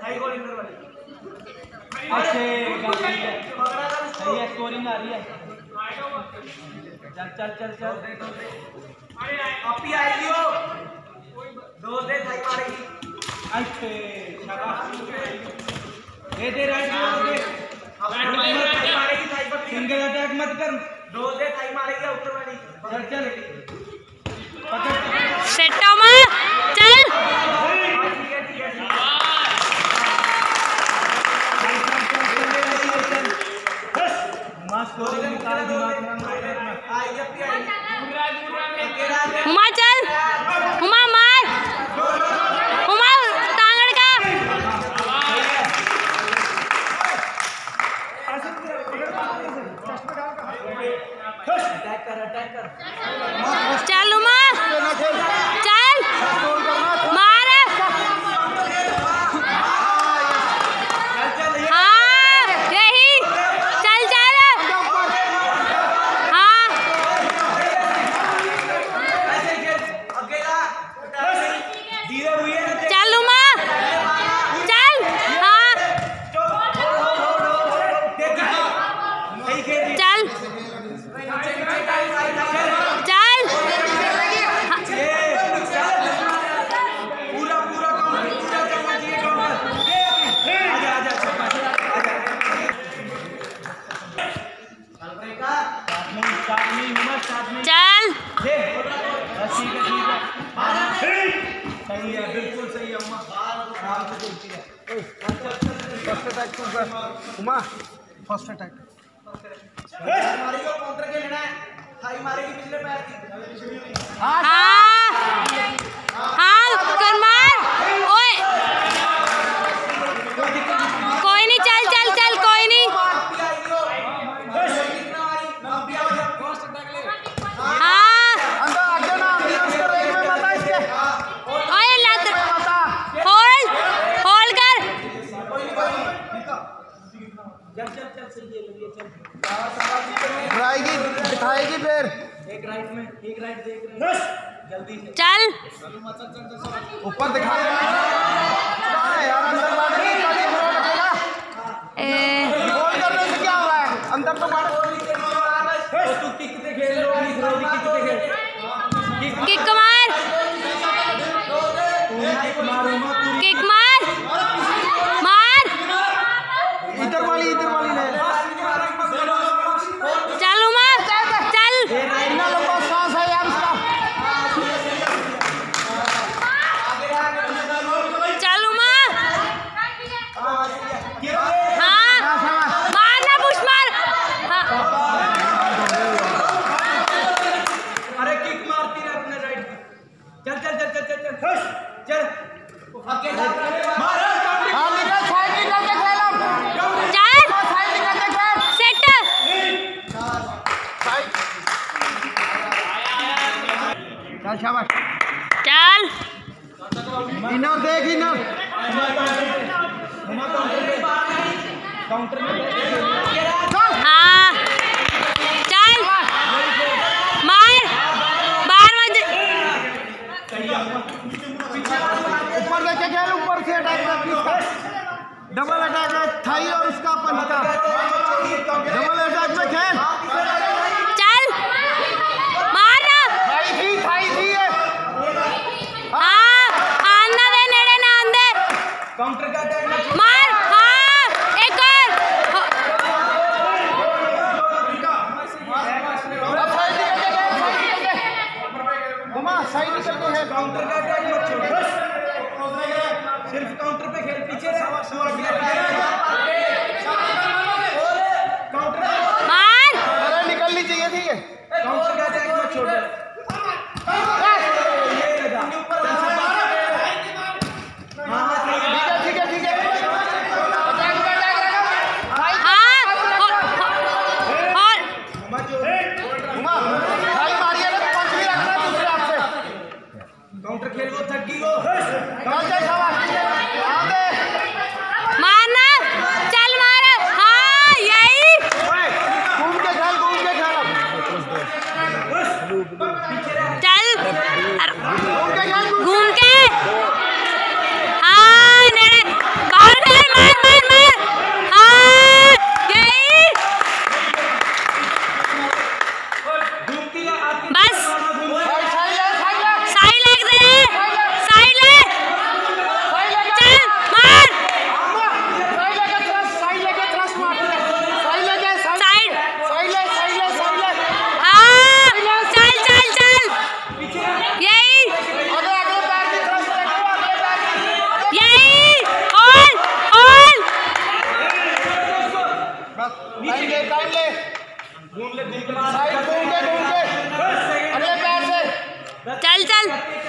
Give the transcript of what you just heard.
अच्छे सही है, स्कोरिंग आ रही है। चल चल चल चल अपी आएगी वो दो दे थाई मारेगी। अच्छे शाबाश दे राइट दे मारेगी थाई पर सिंगल अटैक मत कर। दो दे थाई मारेगी ऊपर वाली। चल चल सेट हो मां चल उमा चल उमा मार उमा टांगड़ का चल उमा चल मार हाँ यही चल चल हाँ चल उमा चल हाँ चल चल चल सही है, बिल्कुल सही है उमा, आराम से खेलती है। फर्स्ट अटैक तू कर उमा, फर्स्ट अटैक मारेगी काउंटर खेलना है। थाई मारेगी पिछले पैर की। हाँ हाँ कर मार ओए कोई नहीं चल चल चल कोई नहीं हाँ ओए लत होल्ड होल्ड कर दिखाएगी फिर एक राइट में एक राइट देख रहे जल्दी से चल ऊपर दिखा यार अंदर गोल करने से क्या हुआ है, अंदर तो मार। तू किक पे खेल लो, किक पे खेल किक मार किक मार मार इधर वाली ले चल उमा चल इतना लंबा सांस है यार उसका। चल उमा हाँ मारना पुश मार हाँ अरे किक मारती है अपने राइट की। चल चल चल चल चल चल चल आगे जा मार हाँ निकल साइड निकल के खेल अब। चल साइड निकल के खेल सेट चल शाबाश चल इनर देख इनर काउंटर में हाँ चल मार बाहर मत ऊपर लेके खेल, ऊपर से अटैक कर इसका। डबल अटैक है थाई और उसका पंच का डबल अटैक में खेल। चल मारना थाई थी ये हाँ आना दे नेड़े ना आंदे काउंटर का अटैक मार हाँ एक और साइड निकल के खेल। काउंटर का अटैक मत छोड़, सिर्फ काउंटर पे खेल। पीछे से काउंटर मार अरे निकलनी चाहिए थी ये। काउंटर का अटैक मत छोड़। ठीक है ठीक है चल